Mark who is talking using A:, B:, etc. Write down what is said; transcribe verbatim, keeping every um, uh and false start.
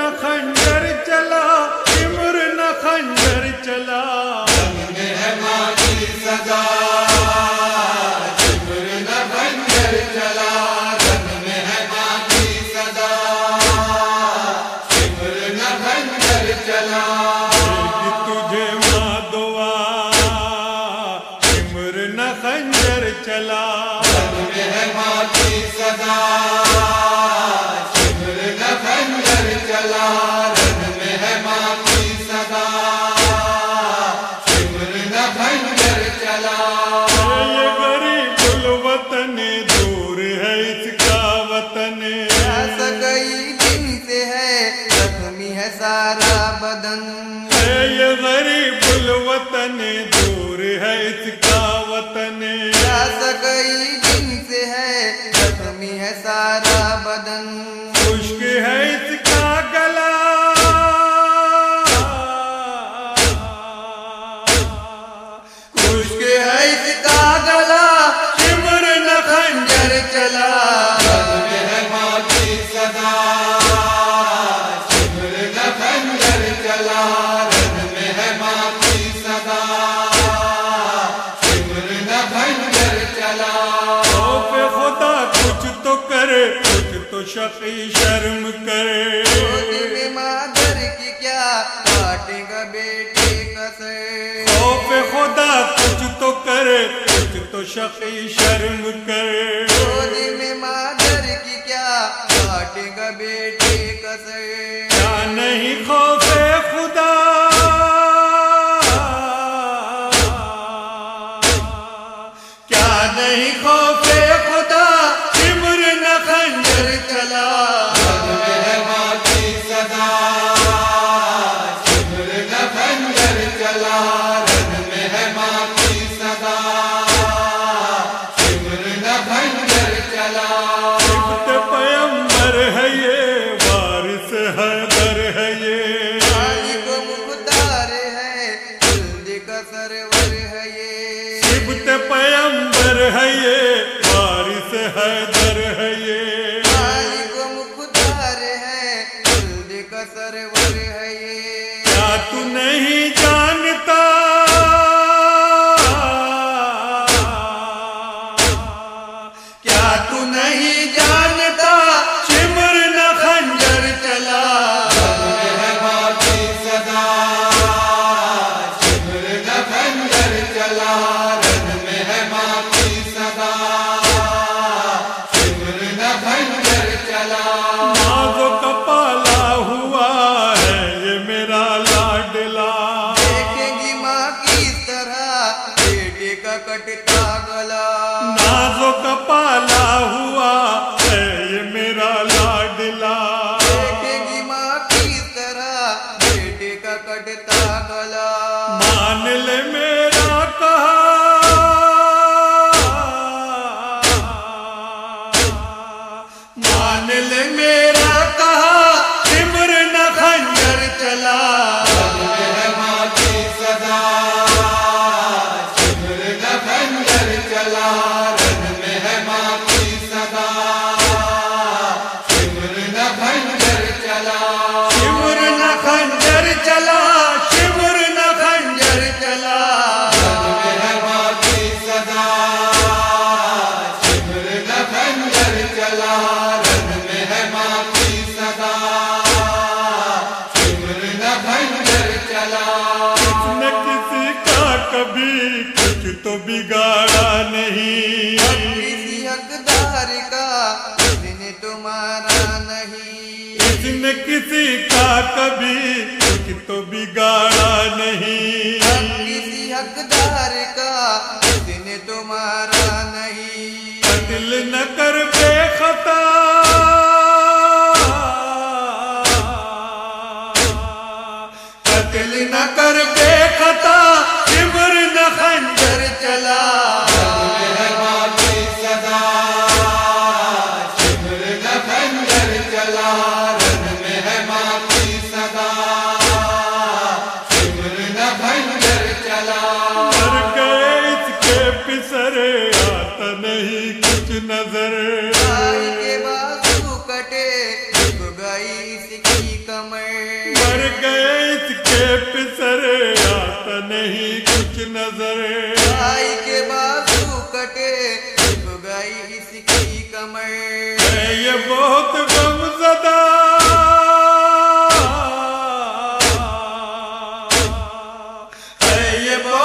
A: न खंजर चला, सिमर न खंजर चला,
B: रंग में है माँ की सदा। सिमर न खंजर चला, रंग में है माँ की सदा। सिमर न खंजर चला,
A: देगी तुझे माँ दुआ, सिमर न खंजर चला,
B: रंग में है माँ की सदा। सिमर न खंजर चला, रंग में है माँ की सदा। सिमर न खंजर चला,
A: ये गरीब वतन दूर है इसका वतन,
C: प्यास कई दिन से है, जख्मी है सारा बदन।
A: ये गरीब वतन दूर है इसका वतन,
C: प्यास कई दिन से है, जख्मी है सारा बदन।
A: खुश्क है इसका गला,
C: खुश्क है इसका गला, सिमर न खंजर चला,
B: रंग में है माँ की सदा। सिमर न खंजर चला, रंग में है माँ की सदा। सिमर न खंजर चला,
A: खौफ खुदा कुछ तो करे, कुछ तो शकी शर्म करे,
C: गोद में मादर की क्या काटेगा बेटे कसे।
A: खौफ खुदा कुछ तो करे, कुछ तो शकी शर्म करे,
C: गोद में मादर की क्या काटेगा बेटे कसे।
A: क्या नहीं खौफे खुदा, क्या नहीं खौफे खुदा, सिमर न खंजर चला,
B: रंग में है माँ की सदा। सिमर न खंजर चला, रंग में है माँ की सदा। सिमर न खंजर चला,
A: सिबत पैगंबर है ये, वारिस हैदर है ये,
C: मालिक मुख्तार है, जल्दी का सरवर है ये।
A: सिबत पैगंबर है ये, वारिस हैदर है ये,
C: मालिक मुख्तार है, जल्दी का सरवर है ये।
A: क्या तू नहीं जानता, क्या तू नहीं जानता, सिमर न खंजर चला,
B: रंग में है माँ की सदा। सिमर न खंजर चला, रंग में है माँ की सदा। सिमर न खंजर चला,
A: नाज़ो कपाला हुआ है ये मेरा लाडला,
C: देखेंगी माँ की तरह बेटे का कटता गला।
A: नाज़ो कपाला हुआ है ये मेरा लाडला,
C: देखेंगी माँ की तरह बेटे का कटता गला।
A: मान ले मेरा कहा, मान ले मेरा कहा, सिमर न खंजर चला,
B: रंग में है माँ की सदा। सिमर न खंजर चला, रंग में है माँ की सदा। सिमर न खंजर चला,
A: सिमर न खंजर चला, सिमर न खंजर चला,
B: रंग में है माँ की सदा। सिमर न खंजर चला, रंग में है माँ की सदा। सिमर न खंजर चला,
A: किसने किसी का कभी कुछ तो बिगाड़ा नहीं,
C: किसी हकदार का किसने तुम्हारा नहीं।
A: किसने किसी का कभी कुछ तो बिगाड़ा नहीं,
C: किसी हकदार का किसने तुम्हारा नहीं।
A: कत्ल न कर बेखता, कत्ल न कर बेखता, सिमर न खंजर चला,
B: रंग में है माँ की सदा। सिमर न खंजर चला, रंग में है माँ की सदा। सिमर न खंजर चला,
A: मर गए इसके पिसरे, आता नहीं कुछ नजर,
C: आई के
A: ये बहुत